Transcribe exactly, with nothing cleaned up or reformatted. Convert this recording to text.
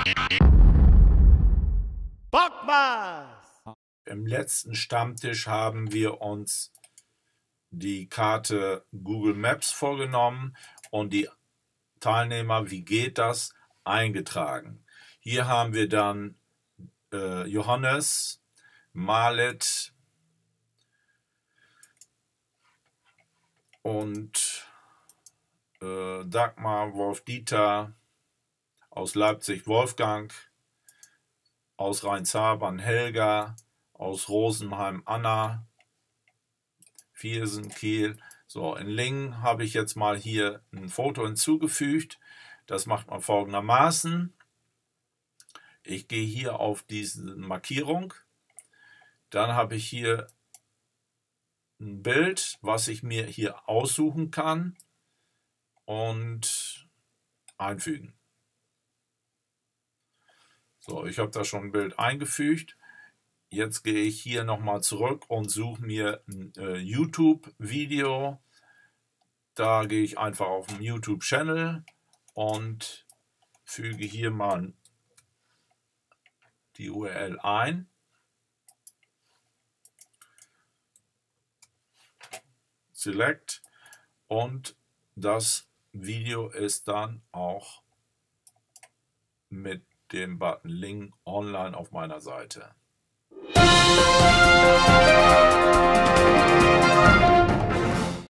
Bockmas! Im letzten Stammtisch haben wir uns die Karte Google Maps vorgenommen und die Teilnehmer, wie geht das, eingetragen. Hier haben wir dann äh, Johannes, Marlet und äh, Dagmar, Wolf-Dieter, aus Leipzig Wolfgang, aus Rhein-Zabern Helga, aus Rosenheim Anna, Viersen, Kiel. So, in Lingen habe ich jetzt mal hier ein Foto hinzugefügt. Das macht man folgendermaßen. Ich gehe hier auf diese Markierung. Dann habe ich hier ein Bild, was ich mir hier aussuchen kann und einfügen. So, ich habe da schon ein Bild eingefügt. Jetzt gehe ich hier nochmal zurück und suche mir ein äh, YouTube-Video. Da gehe ich einfach auf den YouTube-Channel und füge hier mal die U R L ein. Select und das Video ist dann auch mit dem Button Link online auf meiner Seite.